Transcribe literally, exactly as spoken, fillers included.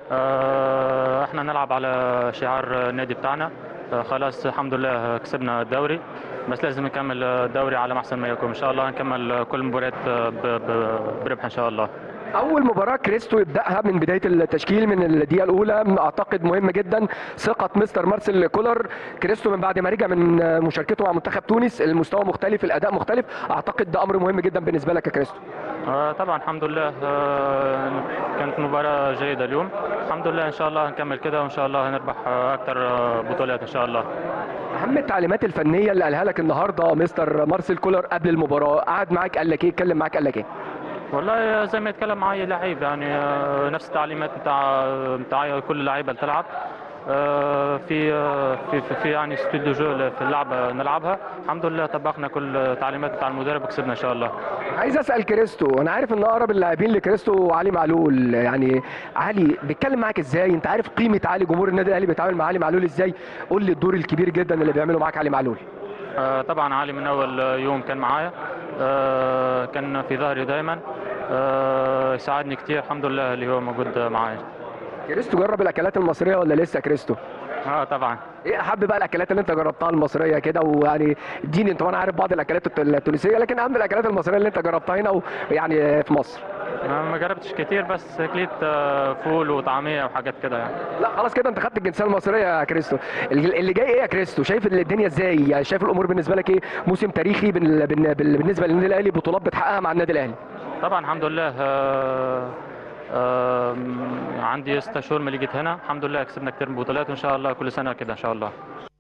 آه، احنا نلعب على شعار النادي بتاعنا. آه، خلاص الحمد لله كسبنا الدوري، بس لازم نكمل الدوري على ما احسن ما يكون. ان شاء الله هنكمل كل المباريات آه، ب- ب- بربح ان شاء الله. اول مباراه كريستو يبداها من بدايه التشكيل من الدقيقه الاولى اعتقد مهم جدا، ثقه مستر مارسيل كولر. كريستو من بعد ما رجع من مشاركته مع منتخب تونس المستوى مختلف، الاداء مختلف، اعتقد ده امر مهم جدا بالنسبه لك يا كريستو. آه، طبعا الحمد لله. آه، كانت مباراة جيدة اليوم. الحمد لله ان شاء الله هنكمل كده، وان شاء الله هنربح آه، اكتر آه، بطولات ان شاء الله. اهم التعليمات الفنيه اللي قالها لك النهارده مستر مارسيل كولر قبل المباراه، قعد معاك قال لك ايه، اتكلم معاك قال لك ايه؟ والله زي ما يتكلم معي لعيب يعني، آه، نفس التعليمات بتاع بتاع كل اللعيبه اللي تلعب. آه، في آه، في في في يعني ستيل دو جو في اللعبه نلعبها. الحمد لله طبقنا كل التعليمات بتاع المدرب وكسبنا ان شاء الله. عايز اسال كريستو، انا عارف ان اقرب اللاعبين لكريستو علي معلول، يعني علي بيتكلم معاك ازاي؟ انت عارف قيمه علي، جمهور النادي الاهلي بيتعامل مع علي معلول ازاي؟ قول لي الدور الكبير جدا اللي بيعمله معاك علي معلول. آه، طبعا علي من اول يوم كان معايا. آه، كان في ظهري دايما. آه، يساعدني كتير الحمد لله اللي هو موجود معايا. كريستو جرب الاكلات المصريه ولا لسه كريستو؟ اه طبعا. ايه احب بقى الاكلات اللي انت جربتها المصريه كده؟ ويعني اديني انت، وانا عارف بعض الاكلات الت- التونسيه، لكن اهم الاكلات المصريه اللي انت جربتها هنا ويعني في مصر. آه، ما جربتش كتير، بس اكليت آه، فول وطعميه وحاجات كده يعني. لا خلاص كده انت خدت الجنسيه المصريه يا كريستو. ال- اللي جاي ايه يا كريستو؟ شايف الدنيا ازاي؟ يعني شايف الامور بالنسبه لك ايه؟ موسم تاريخي بال- بال- بال- بالنسبه للنادي الاهلي، بطولات بتحققها مع النادي الاهلي. طبعا الحمد لله. آه، آه، عندي ستة شهور ما جيت هنا، الحمد لله كسبنا كتير من بطولات، وان شاء الله كل سنه كده ان شاء الله.